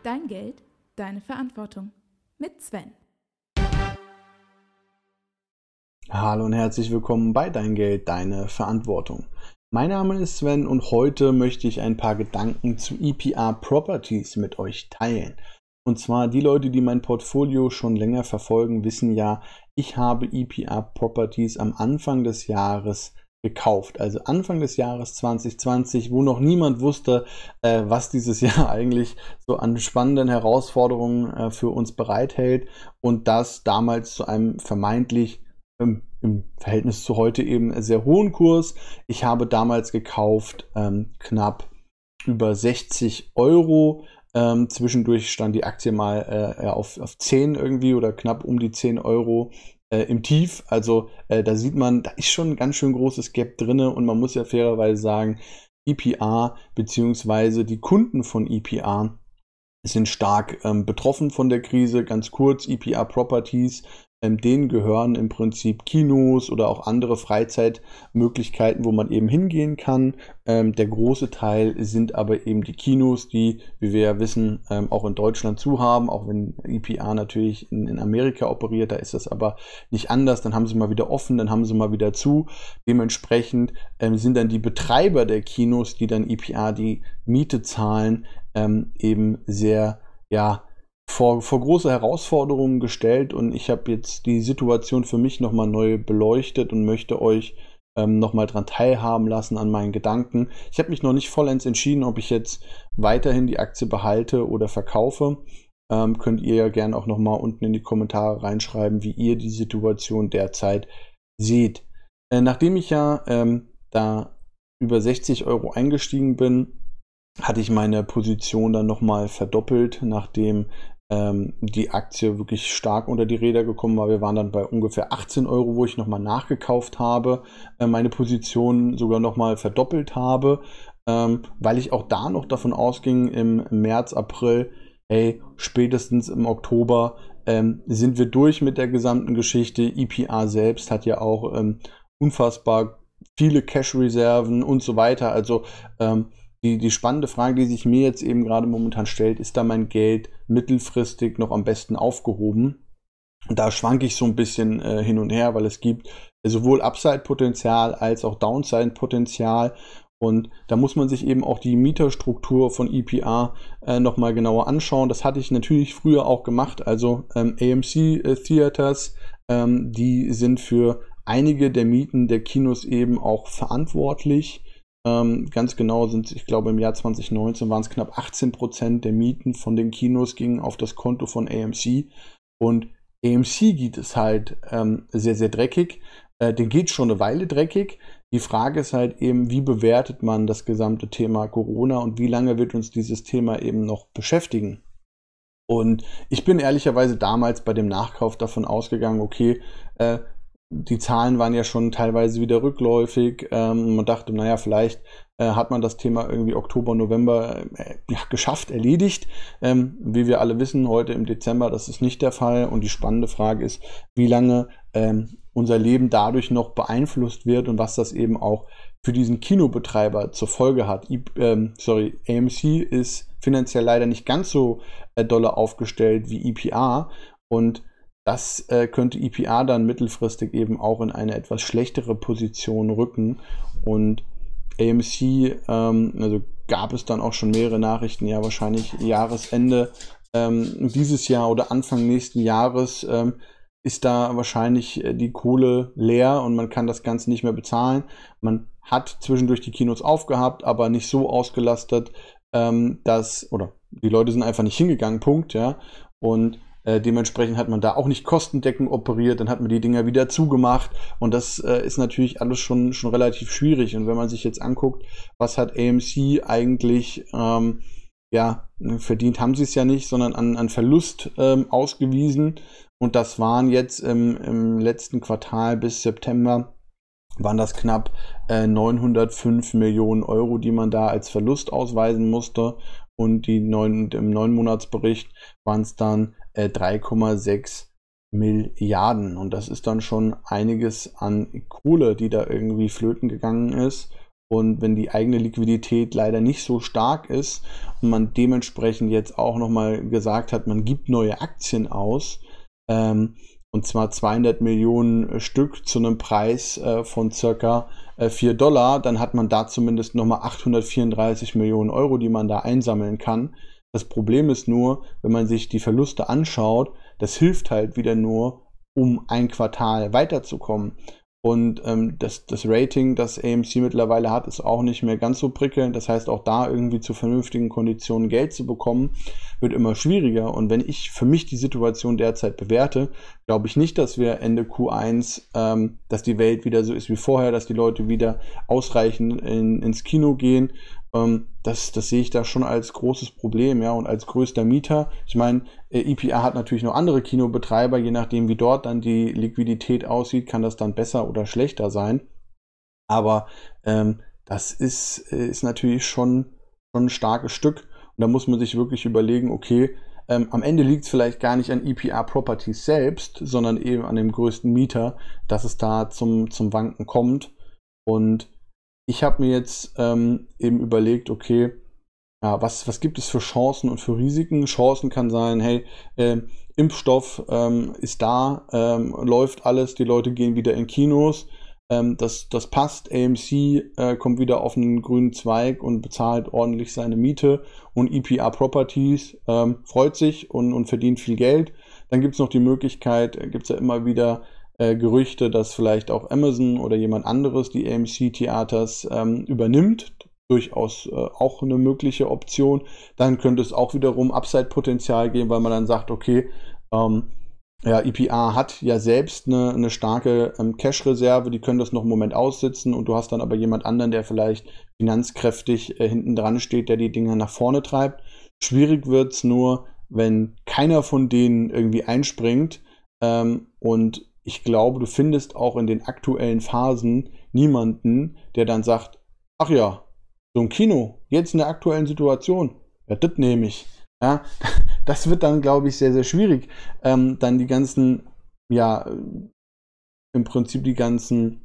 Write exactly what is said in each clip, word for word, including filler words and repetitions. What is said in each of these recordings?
Dein Geld, deine Verantwortung. Mit Sven. Hallo und herzlich willkommen bei Dein Geld, deine Verantwortung. Mein Name ist Sven und heute möchte ich ein paar Gedanken zu E P R Properties mit euch teilen. Und zwar die Leute, die mein Portfolio schon länger verfolgen, wissen ja, ich habe E P R Properties am Anfang des Jahres gekauft. Also Anfang des Jahres zwanzig zwanzig, wo noch niemand wusste, äh, was dieses Jahr eigentlich so an spannenden Herausforderungen äh, für uns bereithält. Und das damals zu einem vermeintlich im, im Verhältnis zu heute eben sehr hohen Kurs. Ich habe damals gekauft ähm, knapp über sechzig Euro. Ähm, zwischendurch stand die Aktie mal äh, auf, auf zehn irgendwie oder knapp um die zehn Euro äh, im Tief. Also äh, da sieht man, da ist schon ein ganz schön großes Gap drin und man muss ja fairerweise sagen, E P R beziehungsweise die Kunden von E P R sind stark ähm, betroffen von der Krise. Ganz kurz, E P R Properties, ähm, denen gehören im Prinzip Kinos oder auch andere Freizeitmöglichkeiten, wo man eben hingehen kann. Ähm, der große Teil sind aber eben die Kinos, die, wie wir ja wissen, ähm, auch in Deutschland zu haben, auch wenn E P R natürlich in, in Amerika operiert, da ist das aber nicht anders. Dann haben sie mal wieder offen, dann haben sie mal wieder zu. Dementsprechend ähm, sind dann die Betreiber der Kinos, die dann E P R die Miete zahlen, ähm, eben sehr, ja, vor, vor große Herausforderungen gestellt, und ich habe jetzt die Situation für mich nochmal neu beleuchtet und möchte euch ähm, nochmal dran teilhaben lassen an meinen Gedanken. Ich habe mich noch nicht vollends entschieden, ob ich jetzt weiterhin die Aktie behalte oder verkaufe. Ähm, könnt ihr ja gerne auch nochmal unten in die Kommentare reinschreiben, wie ihr die Situation derzeit seht. Äh, nachdem ich ja ähm, da über sechzig Euro eingestiegen bin, hatte ich meine Position dann nochmal verdoppelt, nachdem ähm, die Aktie wirklich stark unter die Räder gekommen war. Wir waren dann bei ungefähr achtzehn Euro, wo ich nochmal nachgekauft habe, äh, meine Position sogar nochmal verdoppelt habe, ähm, weil ich auch da noch davon ausging, im März, April, hey, spätestens im Oktober ähm, sind wir durch mit der gesamten Geschichte. E P R selbst hat ja auch ähm, unfassbar viele Cash-Reserven und so weiter. Also ähm, Die, die spannende Frage, die sich mir jetzt eben gerade momentan stellt, ist da mein Geld mittelfristig noch am besten aufgehoben? Und da schwanke ich so ein bisschen äh, hin und her, weil es gibt sowohl Upside-Potenzial als auch Downside-Potenzial. Und da muss man sich eben auch die Mieterstruktur von E P R äh, nochmal genauer anschauen. Das hatte ich natürlich früher auch gemacht. Also ähm, A M C äh, Theaters, ähm, die sind für einige der Mieten der Kinos eben auch verantwortlich. Ähm, ganz genau sind, ich glaube, im Jahr zwanzig neunzehn waren es knapp achtzehn Prozent der Mieten von den Kinos gingen auf das Konto von A M C. Und A M C geht es halt ähm, sehr, sehr dreckig. Äh, den geht schon eine Weile dreckig. Die Frage ist halt eben, wie bewertet man das gesamte Thema Corona und wie lange wird uns dieses Thema eben noch beschäftigen? Und ich bin ehrlicherweise damals bei dem Nachkauf davon ausgegangen, okay, äh, die Zahlen waren ja schon teilweise wieder rückläufig. Ähm, man dachte, naja, vielleicht äh, hat man das Thema irgendwie Oktober, November äh, ja, geschafft, erledigt. Ähm, wie wir alle wissen, heute im Dezember, das ist nicht der Fall. Und die spannende Frage ist, wie lange ähm, unser Leben dadurch noch beeinflusst wird und was das eben auch für diesen Kinobetreiber zur Folge hat. I, ähm, sorry, A M C ist finanziell leider nicht ganz so äh, dolle aufgestellt wie E P R, und das äh, könnte E P R dann mittelfristig eben auch in eine etwas schlechtere Position rücken. Und A M C, ähm, also gab es dann auch schon mehrere Nachrichten, ja wahrscheinlich Jahresende ähm, dieses Jahr oder Anfang nächsten Jahres ähm, ist da wahrscheinlich äh, die Kohle leer und man kann das Ganze nicht mehr bezahlen. Man hat zwischendurch die Kinos aufgehabt, aber nicht so ausgelastet, ähm, dass, oder die Leute sind einfach nicht hingegangen, Punkt, ja. Und Äh, dementsprechend hat man da auch nicht kostendeckend operiert, dann hat man die Dinger wieder zugemacht, und das äh, ist natürlich alles schon, schon relativ schwierig. Und wenn man sich jetzt anguckt, was hat A M C eigentlich ähm, ja, verdient, haben sie es ja nicht, sondern an, an Verlust ähm, ausgewiesen, und das waren jetzt im, im letzten Quartal bis September waren das knapp äh, neunhundertfünf Millionen Euro, die man da als Verlust ausweisen musste, und die neun, im Neunmonatsbericht waren es dann äh, drei Komma sechs Milliarden, und das ist dann schon einiges an Kohle, die da irgendwie flöten gegangen ist. Und wenn die eigene Liquidität leider nicht so stark ist und man dementsprechend jetzt auch nochmal gesagt hat, man gibt neue Aktien aus, ähm, und zwar zweihundert Millionen Stück zu einem Preis äh, von circa äh, vier Dollar, dann hat man da zumindest nochmal achthundertvierunddreißig Millionen Euro, die man da einsammeln kann. Das Problem ist nur, wenn man sich die Verluste anschaut, das hilft halt wieder nur, um ein Quartal weiterzukommen. Und ähm, das, das Rating, das A M C mittlerweile hat, ist auch nicht mehr ganz so prickelnd. Das heißt, auch da irgendwie zu vernünftigen Konditionen Geld zu bekommen, wird immer schwieriger. Und wenn ich für mich die Situation derzeit bewerte, glaube ich nicht, dass wir Ende Q eins, ähm, dass die Welt wieder so ist wie vorher, dass die Leute wieder ausreichend in, ins Kino gehen. Ähm, das, das sehe ich da schon als großes Problem, ja, und als größter Mieter. Ich meine, äh, E P A hat natürlich noch andere Kinobetreiber, je nachdem, wie dort dann die Liquidität aussieht, kann das dann besser oder schlechter sein. Aber ähm, das ist, ist natürlich schon, schon ein starkes Stück. Und da muss man sich wirklich überlegen, okay, ähm, am Ende liegt es vielleicht gar nicht an E P A Properties selbst, sondern eben an dem größten Mieter, dass es da zum, zum Wanken kommt. Und ich habe mir jetzt ähm, eben überlegt, okay, ja, was, was gibt es für Chancen und für Risiken? Chancen kann sein, hey, äh, Impfstoff ähm, ist da, ähm, läuft alles, die Leute gehen wieder in Kinos, ähm, das, das passt, A M C äh, kommt wieder auf einen grünen Zweig und bezahlt ordentlich seine Miete und E P A Properties ähm, freut sich und, und verdient viel Geld. Dann gibt es noch die Möglichkeit, äh, gibt es ja immer wieder Äh, Gerüchte, dass vielleicht auch Amazon oder jemand anderes die A M C-Theaters ähm, übernimmt. Durchaus äh, auch eine mögliche Option. Dann könnte es auch wiederum Upside-Potenzial geben, weil man dann sagt, okay, ähm, ja, E P A hat ja selbst eine, eine starke ähm, Cash-Reserve, die können das noch einen Moment aussitzen und du hast dann aber jemand anderen, der vielleicht finanzkräftig äh, hinten dran steht, der die Dinge nach vorne treibt. Schwierig wird es nur, wenn keiner von denen irgendwie einspringt ähm, und ich glaube, du findest auch in den aktuellen Phasen niemanden, der dann sagt, ach ja, so ein Kino, jetzt in der aktuellen Situation, ja, das nehme ich. Ja, das wird dann, glaube ich, sehr, sehr schwierig. Ähm, dann die ganzen, ja, im Prinzip die ganzen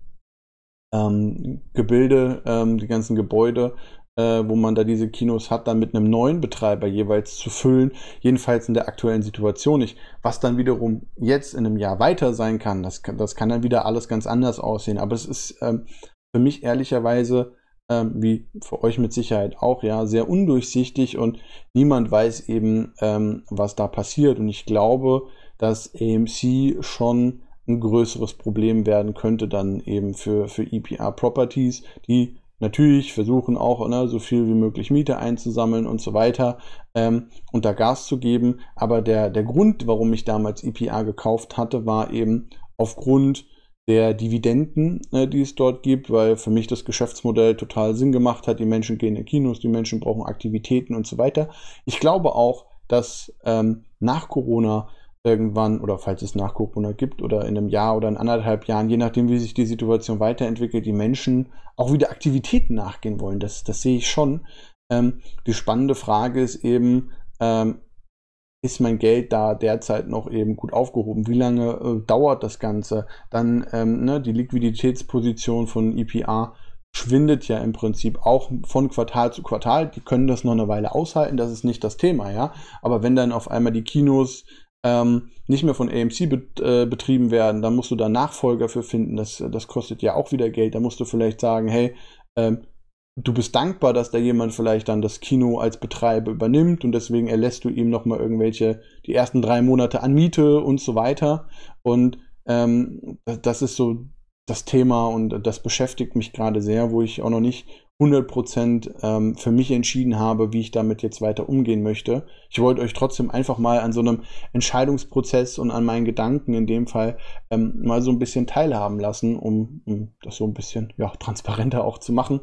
ähm, Gebilde, ähm, die ganzen Gebäude, äh, wo man da diese Kinos hat, dann mit einem neuen Betreiber jeweils zu füllen, jedenfalls in der aktuellen Situation nicht. Was dann wiederum jetzt in einem Jahr weiter sein kann, das kann, das kann dann wieder alles ganz anders aussehen. Aber es ist ähm, für mich ehrlicherweise, ähm, wie für euch mit Sicherheit auch, ja, sehr undurchsichtig und niemand weiß eben, ähm, was da passiert. Und ich glaube, dass A M C schon ein größeres Problem werden könnte dann eben für, für E P A Properties, die natürlich versuchen auch, ne, so viel wie möglich Miete einzusammeln und so weiter ähm, und da Gas zu geben. Aber der, der Grund, warum ich damals E P A gekauft hatte, war eben aufgrund der Dividenden, äh, die es dort gibt, weil für mich das Geschäftsmodell total Sinn gemacht hat. Die Menschen gehen in Kinos, die Menschen brauchen Aktivitäten und so weiter. Ich glaube auch, dass ähm, nach Corona irgendwann, oder falls es nach Corona gibt, oder in einem Jahr oder in anderthalb Jahren, je nachdem, wie sich die Situation weiterentwickelt, die Menschen auch wieder Aktivitäten nachgehen wollen. Das, das sehe ich schon. Ähm, die spannende Frage ist eben, ähm, ist mein Geld da derzeit noch eben gut aufgehoben? Wie lange äh, dauert das Ganze? Dann ähm, ne, die Liquiditätsposition von E P A schwindet ja im Prinzip auch von Quartal zu Quartal. Die können das noch eine Weile aushalten, das ist nicht das Thema, ja. Aber wenn dann auf einmal die Kinos ähm, nicht mehr von A M C bet, äh, betrieben werden, dann musst du da Nachfolger für finden. Das, das kostet ja auch wieder Geld. Da musst du vielleicht sagen, hey, ähm, du bist dankbar, dass da jemand vielleicht dann das Kino als Betreiber übernimmt und deswegen erlässt du ihm nochmal irgendwelche, die ersten drei Monate an Miete und so weiter. Und ähm, das ist so das Thema und das beschäftigt mich gerade sehr, wo ich auch noch nicht hundert Prozent ähm, für mich entschieden habe, wie ich damit jetzt weiter umgehen möchte. Ich wollte euch trotzdem einfach mal an so einem Entscheidungsprozess und an meinen Gedanken in dem Fall ähm, mal so ein bisschen teilhaben lassen, um, um das so ein bisschen ja, transparenter auch zu machen.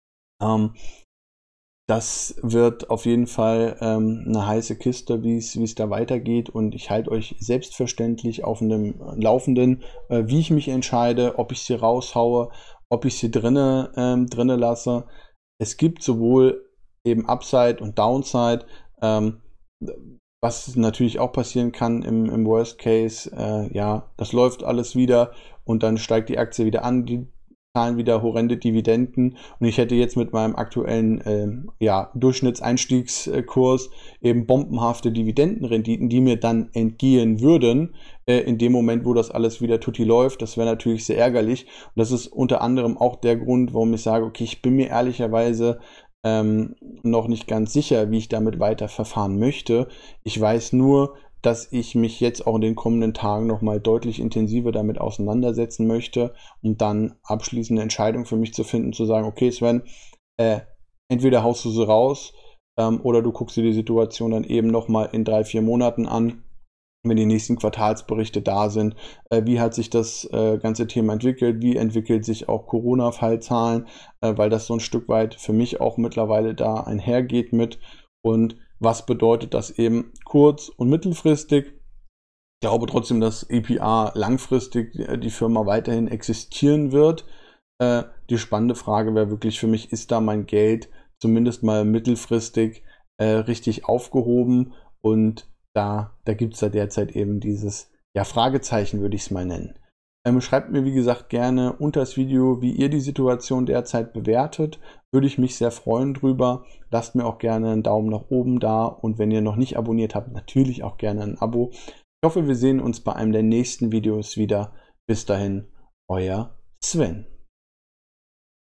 Ähm, das wird auf jeden Fall ähm, eine heiße Kiste, wie es wie es da weitergeht und ich halte euch selbstverständlich auf einem Laufenden, äh, wie ich mich entscheide, ob ich sie raushaue, ob ich sie drinne, ähm, drinne lasse. Es gibt sowohl eben Upside und Downside, ähm, was natürlich auch passieren kann im, im Worst Case, äh, ja, das läuft alles wieder und dann steigt die Aktie wieder an, die zahlen wieder horrende Dividenden und ich hätte jetzt mit meinem aktuellen ähm, ja, Durchschnittseinstiegskurs eben bombenhafte Dividendenrenditen, die mir dann entgehen würden, äh, in dem Moment, wo das alles wieder tutti läuft. Das wäre natürlich sehr ärgerlich und das ist unter anderem auch der Grund, warum ich sage, okay, ich bin mir ehrlicherweise ähm, noch nicht ganz sicher, wie ich damit weiter verfahren möchte. Ich weiß nur, dass ich mich jetzt auch in den kommenden Tagen nochmal deutlich intensiver damit auseinandersetzen möchte, um dann abschließende Entscheidung für mich zu finden, zu sagen, okay Sven, äh, entweder haust du sie raus ähm, oder du guckst dir die Situation dann eben nochmal in drei, vier Monaten an, wenn die nächsten Quartalsberichte da sind. Äh, wie hat sich das äh, ganze Thema entwickelt? Wie entwickelt sich auch Corona-Fallzahlen? Äh, weil das so ein Stück weit für mich auch mittlerweile da einhergeht mit. Und was bedeutet das eben kurz- und mittelfristig? Ich glaube trotzdem, dass E P A langfristig die Firma weiterhin existieren wird. Äh, die spannende Frage wäre wirklich für mich, ist da mein Geld zumindest mal mittelfristig äh, richtig aufgehoben? Und da, da gibt es da derzeit eben dieses ja, Fragezeichen, würde ich es mal nennen. Ähm, schreibt mir, wie gesagt, gerne unter das Video, wie ihr die Situation derzeit bewertet. Würde ich mich sehr freuen drüber. Lasst mir auch gerne einen Daumen nach oben da und wenn ihr noch nicht abonniert habt, natürlich auch gerne ein Abo. Ich hoffe, wir sehen uns bei einem der nächsten Videos wieder. Bis dahin, euer Sven.